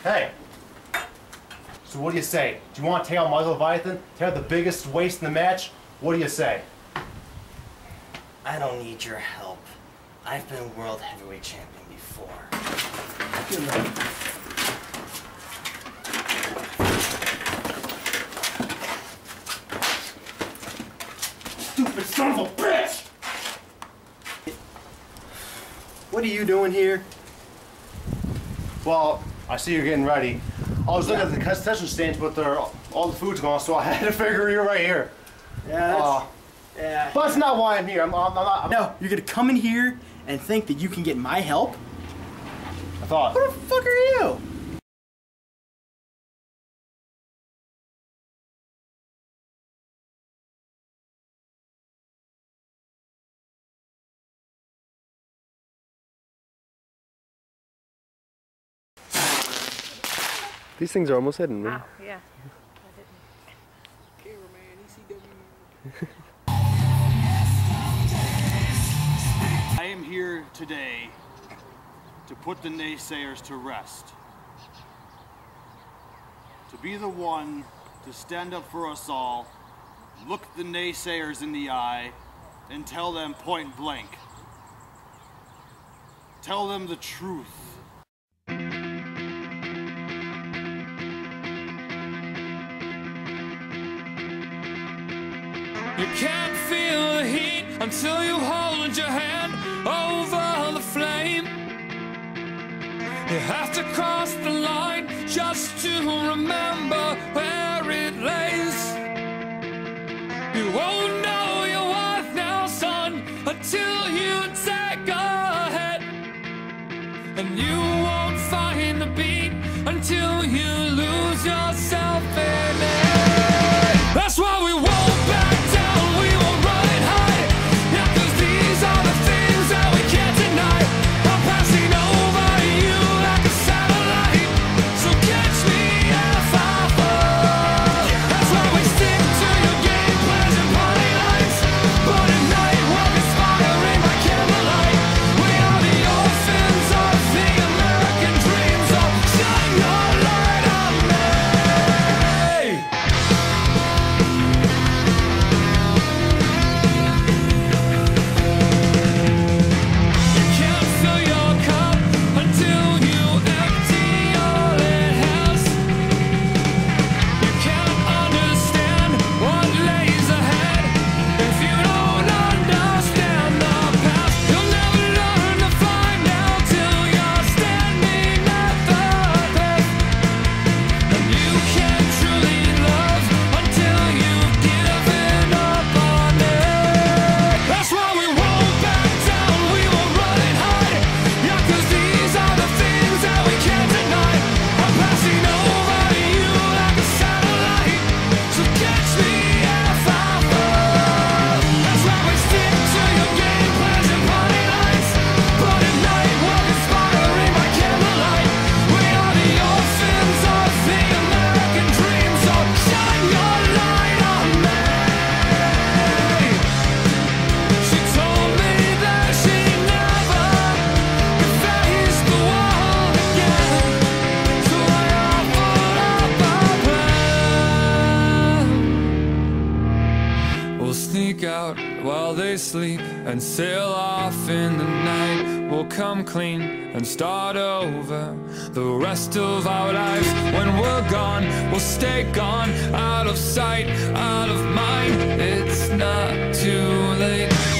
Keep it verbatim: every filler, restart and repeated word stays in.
Hey. So what do you say? Do you want to take out Michael Leviathan? Take out the biggest waste in the match? What do you say? I don't need your help. I've been world heavyweight champion before. Good night. Stupid son of a bitch! What are you doing here? Well, I see you're getting ready. I was looking yeah. at the concession stands, but there, all the food's gone, so I had to figure you're right here. Yeah, that's, uh, yeah. But that's not why I'm here. I'm, I'm, I'm not. I'm, no, you're gonna come in here and think that you can get my help? I thought. Who the fuck are you? These things are almost hidden, man. Wow, yeah. Cameraman, E C W. I am here today to put the naysayers to rest. To be the one to stand up for us all, look the naysayers in the eye, and tell them point blank. Tell them the truth. You can't feel the heat until you hold your hand over the flame. You have to cross the line just to remember where it lays. You won't know your worth now, son, until you take a hit. And you won't find the beat until you lose yourself in it. That's why we won't back. Out while they sleep and sail off in the night. We'll come clean and start over the rest of our lives. When we're gone, we'll stay gone, out of sight, out of mind. It's not too late.